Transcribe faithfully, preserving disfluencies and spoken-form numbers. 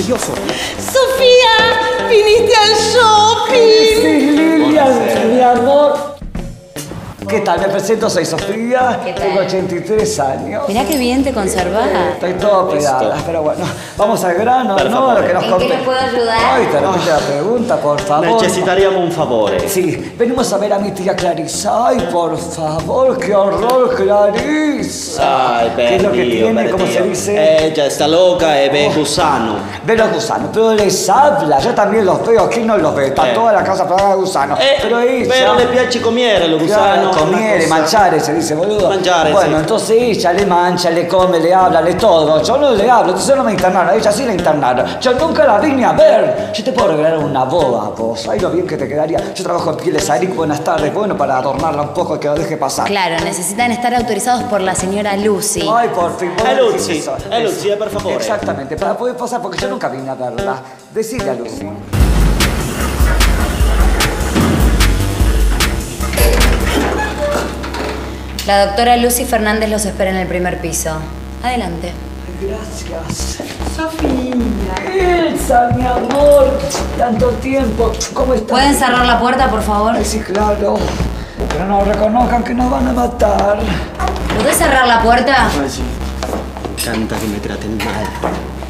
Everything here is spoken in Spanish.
nervioso. ¡Sofía! ¡Viniste al shopping! Sí, Lilian, mi amor. ¿Qué tal? Me presento, soy Sofía, ¿Qué tal? tengo ochenta y tres años. Mirá qué bien te conservás. Estoy toda operada, pero bueno, vamos al grano, Per ¿no? favore. Lo que nos ¿En qué compete. le puedo ayudar? Ay, te repite la pregunta, por favor. Necesitaríamos un favore. Sí, venimos a ver a mi tía Clarissa. Ay, por favor, qué horror, Clarissa. Ay, ¿Qué es lo que per Dio, tiene? per ¿Cómo Dio. se dice? Ella está loca e ve gusano. Ve los gusanos, pero les habla. Yo también los veo. ¿Quién no los ve? Está Eh. toda la casa plagada de gusanos. Eh, pero ella... Pero le piace comiere lo Claro, gusano. comiere, una cosa- mangiare, se dice, boludo. Mangiare, Bueno, sí. entonces ella le mancha, le come, le habla, le todo. Yo no le hablo, entonces no me internaron. A ella sí la internaron. Yo nunca la vine a ver. Yo te puedo regalar una boda, vos. Ay, lo bien que te quedaría. Yo trabajo en pieles Aric. Buenas tardes. Bueno, para adornarla un poco y que lo deje pasar. Claro, necesitan estar autorizados por la señora Lucy. Ay, por fin. vos È decís Lucy, eso, è eso. Lucy, eh, per favore. Exactamente, para poder pasar, porque yo nunca vine a verla. Decile a Lucy. La doctora Lucy Fernández los espera en el primer piso. Adelante. Ay, gracias. Sofía. Elsa, mi amor. Tanto tiempo. ¿Cómo estás? ¿Pueden cerrar la puerta, por favor? Ay, sí, claro. Pero no reconozcan que nos van a matar. ¿Podés cerrar la puerta? Ay, sì. Canta che mi traten mal.